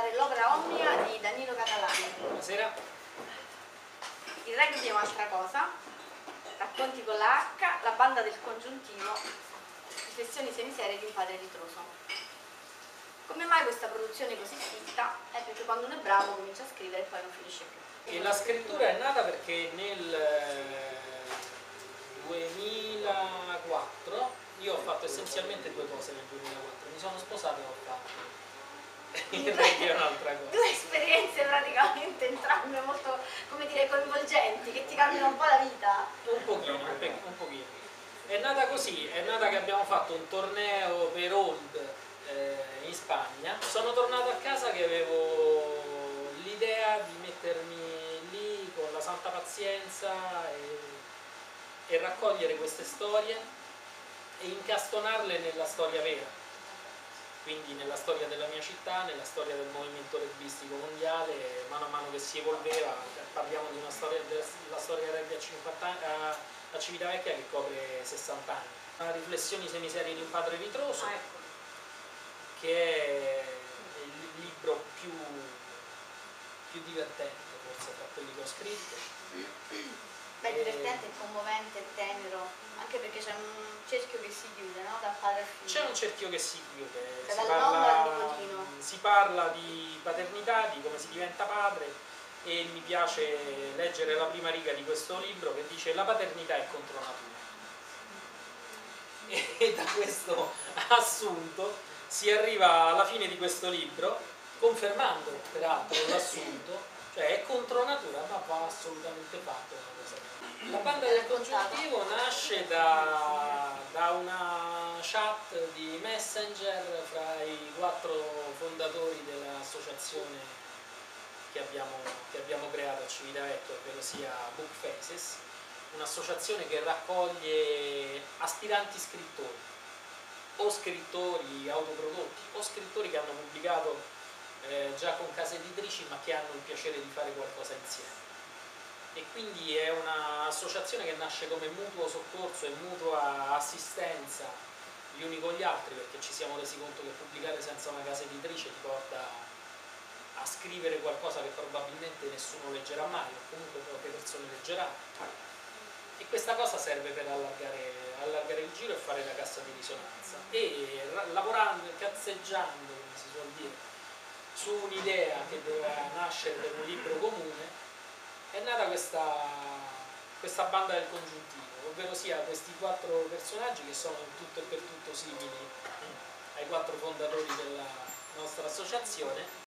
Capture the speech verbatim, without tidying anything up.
presentare l'opera Omnia di Danilo Catalani. Buonasera. Il rugby è un'altra cosa, racconti con la H, la banda del congiuntivo, riflessioni semiserie di un padre ritroso. Come mai questa produzione così fitta? È perché quando uno è bravo comincia a scrivere e poi non finisce più. E la scrittura è nata perché nel duemilaquattro io ho fatto essenzialmente due cose nel duemilaquattro, mi sono sposato e ho fatto il rugby è un'altra cosa. Due esperienze praticamente entrambe molto, come dire, coinvolgenti, che ti cambiano un po' la vita. Un pochino, un pochino. È nata così, è nata che abbiamo fatto un torneo per Old eh, in Spagna. Sono tornato a casa che avevo l'idea di mettermi lì con la santa pazienza e, e raccogliere queste storie e incastonarle nella storia vera. Quindi nella storia della mia città, nella storia del movimento rugbistico mondiale, mano a mano che si evolveva, parliamo di una storia, della storia del rugby a, cinquanta anni, a, a Civitavecchia che copre sessanta anni. Riflessioni semiserie di un padre ritroso, Ah, ecco. che è il libro più, più divertente forse tra quelli che ho scritto. Beh, divertente, e... commovente, tenero, anche perché c'è un cerchio che si chiude, no? Dal padre al figlio. C'è un cerchio che si chiude, Cioè, si, dal nonno al parla, nipotino. si parla di paternità, di come si diventa padre, e mi piace leggere la prima riga di questo libro che dice: la paternità è contro natura. E da questo assunto si arriva alla fine di questo libro, confermando peraltro l'assunto, cioè è contro natura ma va assolutamente fatto una cosa. La banda del congiuntivo nasce da, da una chat di Messenger fra i quattro fondatori dell'associazione che abbiamo, che abbiamo creato a Civitavecchia, ovvero sia Book Faces, un'associazione che raccoglie aspiranti scrittori, o scrittori autoprodotti, o scrittori che hanno pubblicato eh, già con case editrici ma che hanno il piacere di fare qualcosa insieme. E quindi è un'associazione che nasce come mutuo soccorso e mutua assistenza gli uni con gli altri, perché ci siamo resi conto che pubblicare senza una casa editrice ti porta a scrivere qualcosa che probabilmente nessuno leggerà mai, o comunque poche persone leggeranno. E questa cosa serve per allargare, allargare il giro e fare la cassa di risonanza. E lavorando, cazzeggiando, come si suol dire, su un'idea che doveva nascere per un libro comune, è nata questa, questa banda del congiuntivo, ovvero sia questi quattro personaggi che sono in tutto e per tutto simili ai quattro fondatori della nostra associazione,